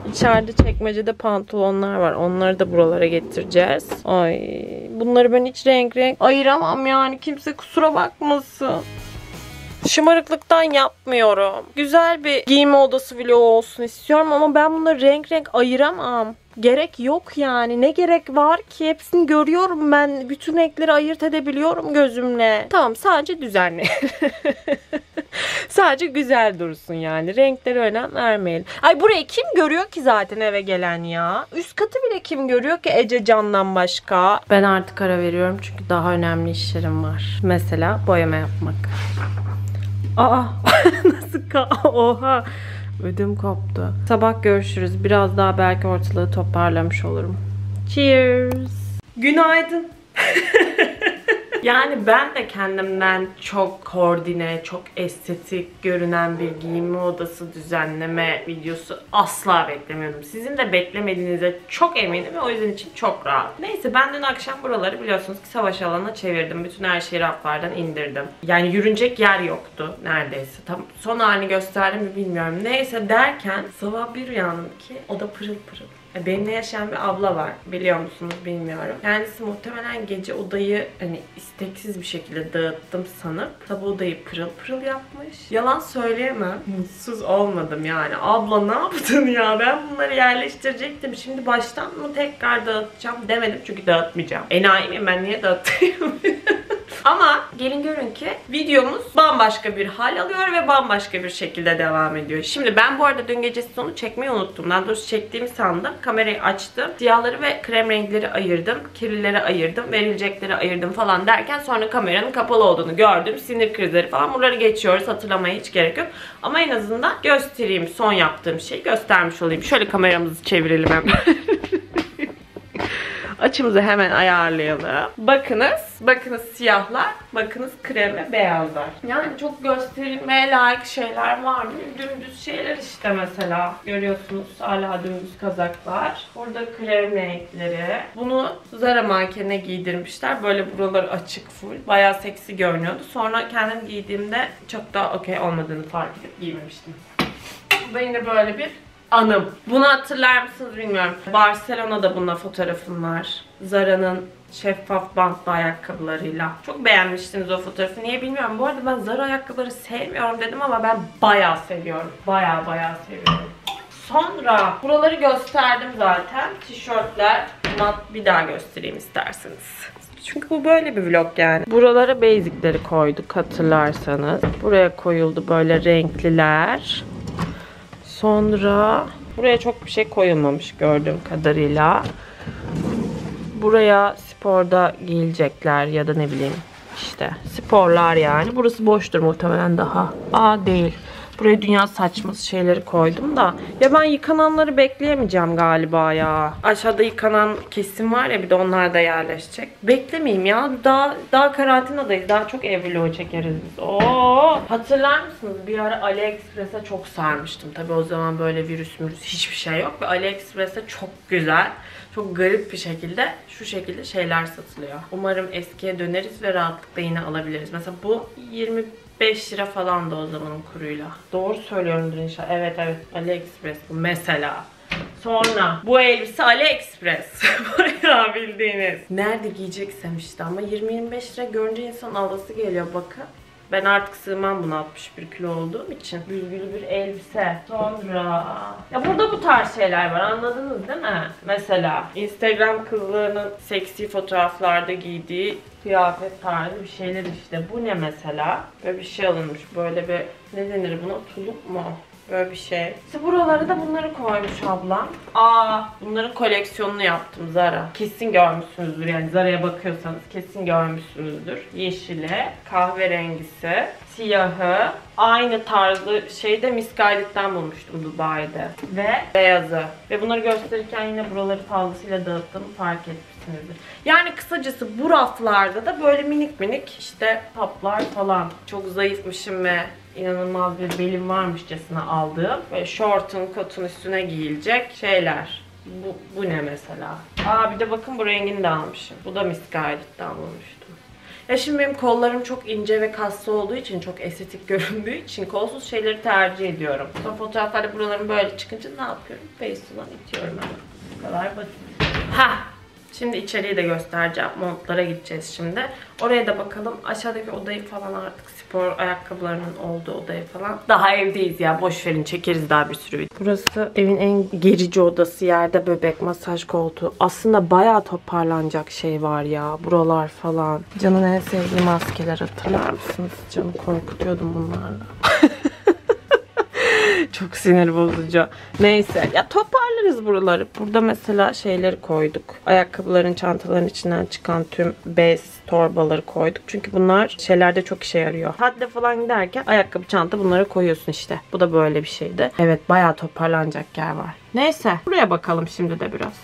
İçeride çekmecede pantolonlar var. Onları da buralara getireceğiz. Ay, bunları ben hiç renk renk ayıramam yani. Kimse kusura bakmasın. Şımarıklıktan yapmıyorum. Güzel bir giyinme odası vlogu olsun istiyorum ama ben bunları renk renk ayıramam. Gerek yok yani. Ne gerek var ki? Hepsini görüyorum ben. Bütün renkleri ayırt edebiliyorum gözümle. Tamam, sadece düzenli. Sadece güzel dursun yani. Renklere önem vermeyelim. Ay, burayı kim görüyor ki zaten eve gelen ya? Üst katı bile kim görüyor ki Ece Can'dan başka? Ben artık ara veriyorum çünkü daha önemli işlerim var. Mesela boyama yapmak. Aa, nasıl ka... Oha. Ödüm koptu. Sabah görüşürüz. Biraz daha belki ortalığı toparlamış olurum. Cheers. Günaydın. Yani ben de kendimden çok koordine, çok estetik görünen bir giyinme odası düzenleme videosu asla beklemiyordum. Sizin de beklemediğinize çok eminim ve o yüzden için çok rahat. Neyse, ben dün akşam buraları biliyorsunuz ki savaş alanına çevirdim. Bütün her şeyi raflardan indirdim. Yani yürünecek yer yoktu neredeyse. Tam son halini gösterdim mi bilmiyorum. Neyse derken sabah bir uyandım ki oda pırıl pırıl. Benimle yaşayan bir abla var. Biliyor musunuz bilmiyorum. Kendisi muhtemelen gece odayı hani isteksiz bir şekilde dağıttım sanıp tabi odayı pırıl pırıl yapmış. Yalan söyleyemem. Mutsuz olmadım yani. Abla ne yaptın ya? Ben bunları yerleştirecektim. Şimdi baştan mı tekrar dağıtacağım demedim. Çünkü dağıtmayacağım. Enayi miyim ben, niye dağıtayım? Ama gelin görün ki videomuz bambaşka bir hal alıyor ve bambaşka bir şekilde devam ediyor. Şimdi ben bu arada dün gecesi sonu çekmeyi unuttum. Daha doğrusu çektiğimi sandım. Kamerayı açtım. Siyahları ve krem renkleri ayırdım. Kirlileri ayırdım. Verilecekleri ayırdım falan derken sonra kameranın kapalı olduğunu gördüm. Sinir krizleri falan. Bunları geçiyoruz. Hatırlamaya hiç gerek yok. Ama en azından göstereyim. Son yaptığım şeyi göstermiş olayım. Şöyle kameramızı çevirelim hemen. Açımızı hemen ayarlayalım. Bakınız, bakınız siyahlar, bakınız krem ve beyazlar. Yani çok gösterilmeye layık şeyler var mı? Dümdüz şeyler işte mesela. Görüyorsunuz hala dümdüz kazaklar. Burada krem renkleri. Bunu Zara mankenine giydirmişler. Böyle buraları açık full. Bayağı seksi görünüyordu. Sonra kendim giydiğimde çok daha okey olmadığını fark edip giymemiştim. Bu da yine böyle bir anım. Bunu hatırlar mısınız bilmiyorum. Barcelona'da bununla fotoğrafım var. Zara'nın şeffaf bantlı ayakkabılarıyla. Çok beğenmiştiniz o fotoğrafı. Niye bilmiyorum. Bu arada ben Zara ayakkabıları sevmiyorum dedim ama ben bayağı seviyorum. Bayağı bayağı seviyorum. Sonra buraları gösterdim zaten. Tişörtler. Mat bir daha göstereyim isterseniz. Çünkü bu böyle bir vlog yani. Buralara basic'leri koyduk hatırlarsanız. Buraya koyuldu böyle renkliler. Sonra buraya çok bir şey koyulmamış gördüğüm kadarıyla. Buraya sporda giyilecekler ya da ne bileyim işte sporlar yani. Burası boştur muhtemelen daha. Aa değil. Buraya dünya saçması şeyleri koydum da. Ya ben yıkananları bekleyemeyeceğim galiba ya. Aşağıda yıkanan kesim var ya, bir de onlar da yerleşecek. Beklemeyeyim ya. Daha daha karantinadayız. Daha çok ev vlogu çekeriz biz. Oo! Hatırlar mısınız? Bir ara AliExpress'e çok sarmıştım. Tabii o zaman böyle virüs mürüs hiçbir şey yok. Ve AliExpress'e çok güzel, çok garip bir şekilde şu şekilde şeyler satılıyor. Umarım eskiye döneriz ve rahatlıkla yine alabiliriz. Mesela bu yirmi beş lira falan da o zamanın kuruyla. Doğru söylüyorumdur inşallah. Evet evet. AliExpress bu mesela. Sonra bu elbise AliExpress. Bayağı bildiğiniz. Nerede giyeceksem işte ama yirmi yirmi beş lira görünce insan alası geliyor bakın. Ben artık sığmam buna, altmış bir kilo olduğum için. Büyülü bir elbise. Sonra ya burada bu tarz şeyler var, anladınız değil mi? Mesela Instagram kızlarının seksi fotoğraflarda giydiği kıyafet tarzı bir şeyler işte. Bu ne mesela? Böyle bir şey alınmış. Böyle bir, ne denir buna? Tuluk mu? Böyle bir şey. İşte buralara da bunları koymuş ablam. Aa, bunların koleksiyonunu yaptım Zara. Kesin görmüşsünüzdür yani, Zara'ya bakıyorsanız kesin görmüşsünüzdür. Yeşili, kahverengisi, siyahı, aynı tarzı şeyde Misguided'den bulmuştum Dubai'de. Ve beyazı. Ve bunları gösterirken yine buraları fazlasıyla dağıttığımı fark etmişsinizdir. Yani kısacası bu raflarda da böyle minik minik işte toplar falan. Çok zayıfmışım ve inanılmaz bir belim varmışçasına aldığım ve şortun, kotun üstüne giyilecek şeyler. Bu, bu ne mesela? Aa bir de bakın bu rengini de almışım. Bu da Misguided'den bulmuştum. Ya şimdi benim kollarım çok ince ve kaslı olduğu için, çok estetik göründüğü için kolsuz şeyleri tercih ediyorum. Son fotoğraflarda buralarım böyle çıkınca ne yapıyorum? Face'den itiyorum hemen. Bu kadar basit. Ha. Şimdi içeriği de göstereceğim. Montlara gideceğiz şimdi. Oraya da bakalım. Aşağıdaki odayı falan artık spor ayakkabılarının olduğu odayı falan. Daha evdeyiz ya. Boş verin. Çekeriz daha bir sürü video. Burası evin en gerici odası. Yerde bebek, masaj koltuğu. Aslında bayağı toparlanacak şey var ya. Buralar falan. Can'ın en sevdiği maskeler, hatırlar mısınız? Can'ı korkutuyordum bunlarla. Çok sinir bozucu. Neyse. Ya toparlarız buraları. Burada mesela şeyleri koyduk. Ayakkabıların, çantaların içinden çıkan tüm bez torbaları koyduk. Çünkü bunlar şeylerde çok işe yarıyor. Tatile falan giderken ayakkabı, çanta bunları koyuyorsun işte. Bu da böyle bir şeydi. Evet, bayağı toparlanacak yer var. Neyse. Buraya bakalım şimdi de biraz.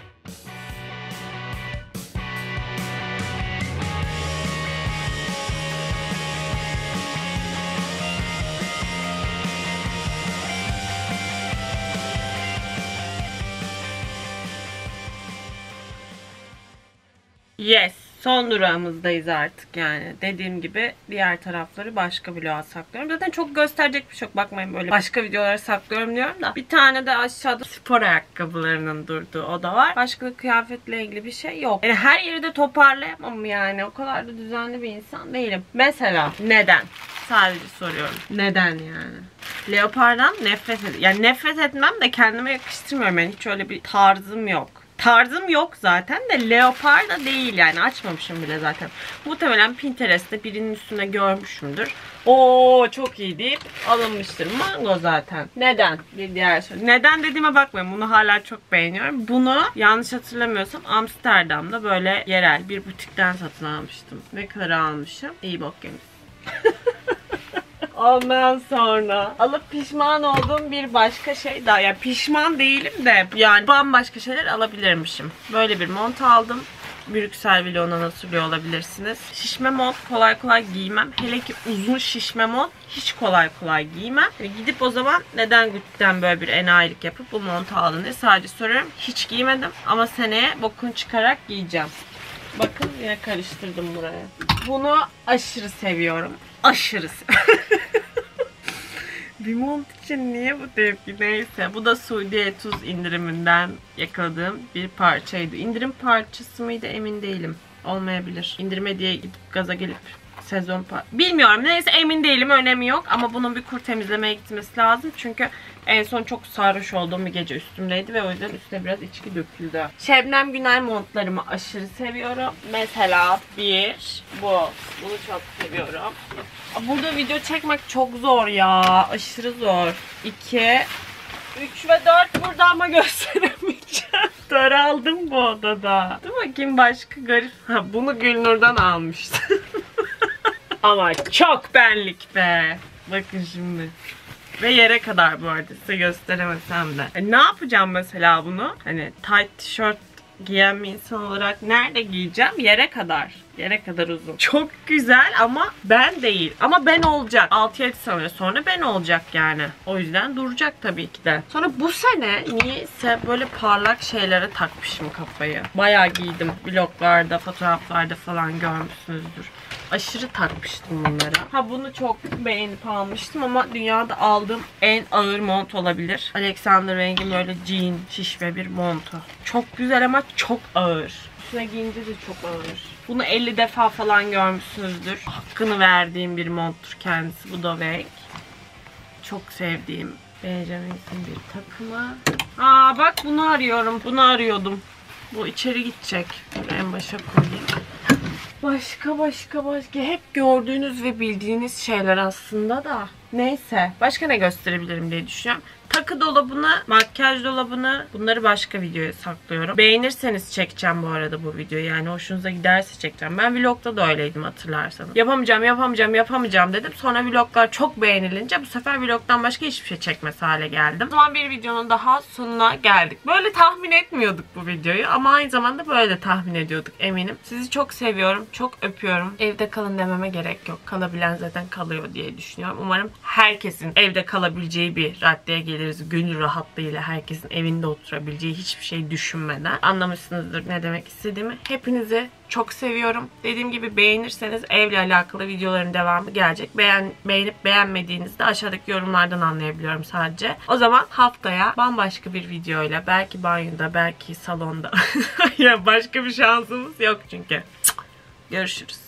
Yes. Son durağımızdayız artık yani. Dediğim gibi diğer tarafları başka vloga saklıyorum. Zaten çok gösterecek bir şey yok. Bakmayın böyle başka videolara saklıyorum diyorum da. Bir tane de aşağıda spor ayakkabılarının durduğu oda var. Başka kıyafetle ilgili bir şey yok. Yani her yeri de toparlayamam yani. O kadar da düzenli bir insan değilim. Mesela neden? Sadece soruyorum. Neden yani? Leopardan nefret ediyorum. Yani nefret etmem de kendime yakıştırmıyorum. Yani hiç öyle bir tarzım yok. Tarzım yok zaten de leopar da değil yani. Açmamışım bile zaten. Muhtemelen Pinterest'te birinin üstünde görmüşümdür. Oo çok iyi deyip alınmıştır. Mango zaten. Neden? Bir diğer soru. Neden dediğime bakmayın. Bunu hala çok beğeniyorum. Bunu yanlış hatırlamıyorsam Amsterdam'da böyle yerel bir butikten satın almıştım. Ne kadar almışım? İyi bok yemiş. Ondan sonra alıp pişman olduğum bir başka şey daha. Yani pişman değilim de yani bambaşka şeyler alabilirmişim. Böyle bir mont aldım. Brüksel vlogunu hatırlıyor olabilirsiniz. Şişme mont kolay kolay giymem. Hele ki uzun şişme mont hiç kolay kolay giymem. Yani gidip o zaman neden Gucci'den böyle bir enayilik yapıp bu montu aldın diye sadece soruyorum. Hiç giymedim ama seneye bokunu çıkarak giyeceğim. Bakın yine karıştırdım buraya. Bunu aşırı seviyorum. Aşırı seviyorum. Bir mont için niye bu tepki? Neyse. Bu da Suudiye Tuz indiriminden yakaladığım bir parçaydı. İndirim parçası mıydı emin değilim. Olmayabilir. İndirime diye gidip gaza gelip sezon par... Bilmiyorum. Neyse emin değilim. Önemi yok. Ama bunun bir kur temizlemeye gitmesi lazım. Çünkü en son çok sarhoş olduğum bir gece üstümdeydi ve o yüzden üstüne biraz içki döküldü. Şebnem Günay montlarımı aşırı seviyorum. Mesela bir bu. Bunu çok seviyorum. Burada video çekmek çok zor ya. Aşırı zor. iki, üç ve dört burada ama gösteremeyeceğim. Daraldım bu odada. Dur bakayım başka garip. Ha, bunu Gülnur'dan almıştım. Ama çok benlik be. Bakın şimdi. Ve yere kadar bu arada size gösteremesem de. Yani ne yapacağım mesela bunu? Hani tight tişört giyen bir insan olarak nerede giyeceğim? Yere kadar. Yere kadar uzun. Çok güzel ama ben değil. Ama ben olacak. altı yedi sene sonra ben olacak yani. O yüzden duracak tabii ki de. Sonra bu sene niyeyse böyle parlak şeylere takmışım kafayı. Bayağı giydim. Vloglarda, fotoğraflarda falan görmüşsünüzdür. Aşırı takmıştım bunlara. Ha bunu çok beğenip almıştım ama dünyada aldığım en ağır mont olabilir. Alexander Wang'in böyle jean şişme bir montu. Çok güzel ama çok ağır. Üstüne giyince de çok ağır. Bunu elli defa falan görmüşsünüzdür. Hakkını verdiğim bir monttur kendisi. Bu da Wang. Çok sevdiğim Benjamins'in bir takımı. Aa bak bunu arıyorum. Bunu arıyordum. Bu içeri gidecek. En başa koyayım. Başka başka başka hep gördüğünüz ve bildiğiniz şeyler aslında da. Neyse. Başka ne gösterebilirim diye düşünüyorum. Takı dolabını, makyaj dolabını bunları başka videoya saklıyorum. Beğenirseniz çekeceğim bu arada bu videoyu. Yani hoşunuza giderse çekeceğim. Ben vlogda da öyleydim hatırlarsanız. Yapamayacağım, yapamayacağım, yapamayacağım dedim. Sonra vloglar çok beğenilince bu sefer vlogdan başka hiçbir şey çekmez hale geldim. O zaman bir videonun daha sonuna geldik. Böyle tahmin etmiyorduk bu videoyu ama aynı zamanda böyle tahmin ediyorduk eminim. Sizi çok seviyorum, çok öpüyorum. Evde kalın dememe gerek yok. Kalabilen zaten kalıyor diye düşünüyorum. Umarım herkesin evde kalabileceği bir raddeye geliriz. Gönül rahatlığıyla herkesin evinde oturabileceği hiçbir şey düşünmeden. Anlamışsınızdır ne demek istediğimi. Hepinizi çok çok seviyorum. Dediğim gibi beğenirseniz evle alakalı videoların devamı gelecek. Beğen, beğenip beğenmediğinizde aşağıdaki yorumlardan anlayabiliyorum sadece. O zaman haftaya bambaşka bir videoyla, belki banyoda, belki salonda ya başka bir şansımız yok çünkü. Görüşürüz.